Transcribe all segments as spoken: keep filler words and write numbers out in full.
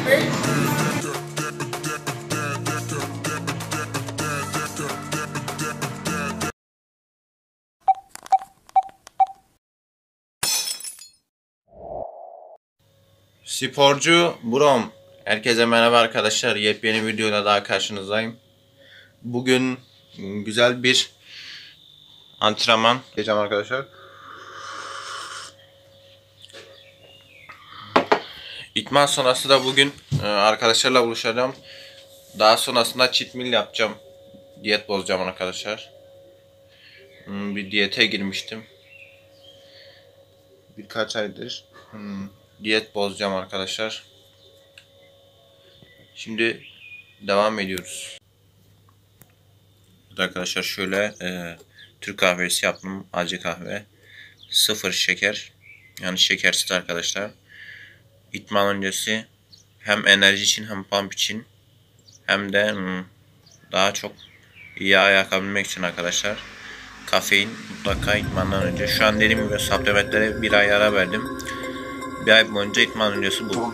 Sporcu Brom. Herkese merhaba arkadaşlar. Yepyeni videoyla daha karşınızdayım. Bugün güzel bir antrenman yapacağım arkadaşlar. İtman sonrası da bugün arkadaşlarla buluşacağım. Daha sonrasında cheat meal yapacağım. Diyet bozacağım arkadaşlar. Bir diyete girmiştim. Birkaç aydır. Hmm. Diyet bozacağım arkadaşlar. Şimdi devam ediyoruz. Arkadaşlar şöyle e, Türk kahvesi yaptım. Acı kahve. Sıfır şeker. Yani şekersiz arkadaşlar. İtman öncesi hem enerji için hem pump için hem de hmm, daha çok iyi ayakabilmek için arkadaşlar. Kafein mutlaka itmandan önce. Şu an dediğim gibi supplementlere bir ay ara verdim. Bir ay boyunca itman öncesi bu.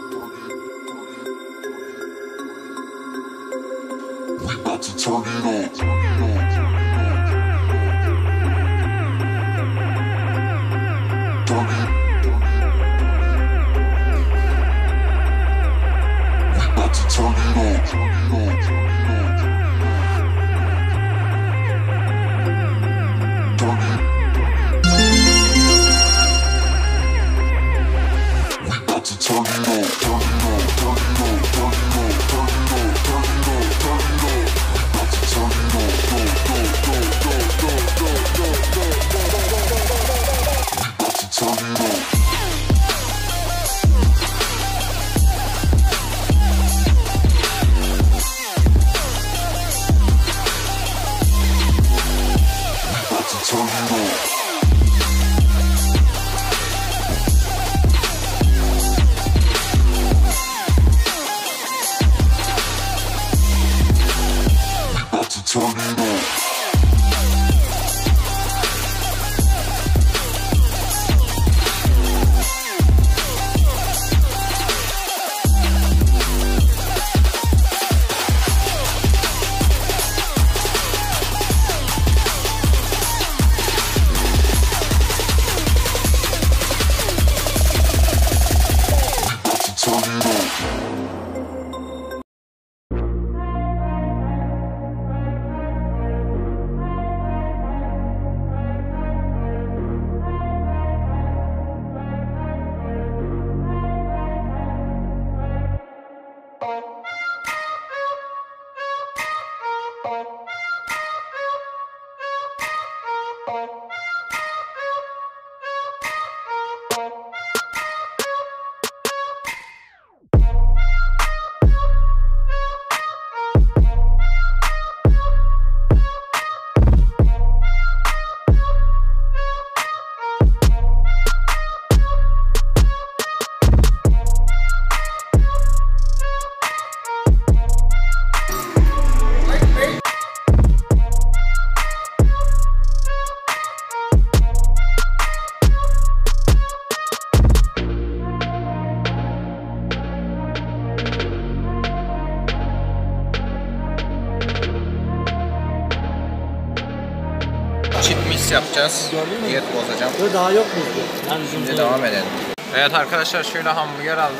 Cheat meal yapacağız. Diyet bozacağım. Böyle daha yok muydu? Yani Şimdi devam edelim. Evet arkadaşlar şöyle hamburger aldım.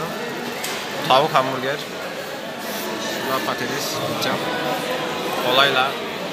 Tavuk hamburger. Şurada patates yapacağım. Kolayla.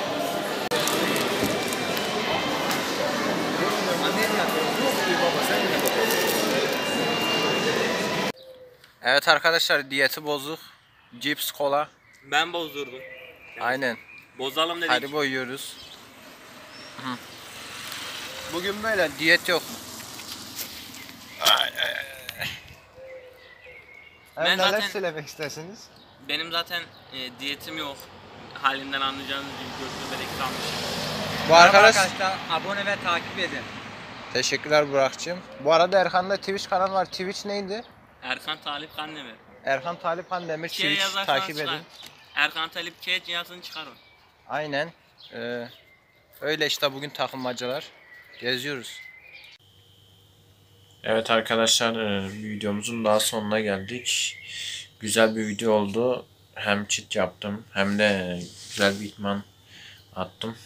Evet arkadaşlar diyeti bozduk. Cips, kola. Ben bozdurdum. Evet. Aynen. Bozalım dedik. Hadi boyuyoruz. Hı. Bugün böyle diyet yok. Ay, ay, ay. Ben Ben neler zaten- söylemek istersiniz? Benim zaten e, diyetim yok. Halimden anlayacağınız gibi gözlü bebek kalmışım. Bu arkadaş... Arkadaşlar abone ve takip edin. Teşekkürler Burak'cığım. Bu arada Erkan'da Twitch kanalı var. Twitch neydi? Erkan Talip Kandemir. Erkan Talip Kandemir. K Twitch yazarsanız takip çıkar. edin. Erkan Talip K yazın çıkar o. Aynen. Ee, öyle işte bugün takılmacalar. Geziyoruz. Evet arkadaşlar videomuzun daha sonuna geldik. güzel bir video oldu. Hem cheat yaptım hem de güzel bir idman attım.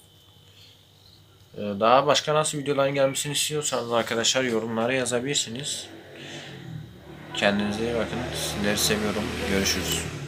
Daha başka nasıl videoların gelmesini istiyorsanız arkadaşlar yorumlara yazabilirsiniz. Kendinize iyi bakın. Sizleri seviyorum. Görüşürüz.